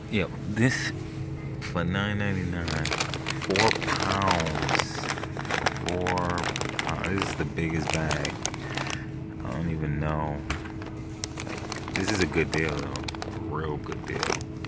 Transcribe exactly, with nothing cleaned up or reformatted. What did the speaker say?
Yo, this for nine ninety-nine, four pounds. Four pounds. This is the biggest bag. I don't even know. This is a good deal though. A real good deal.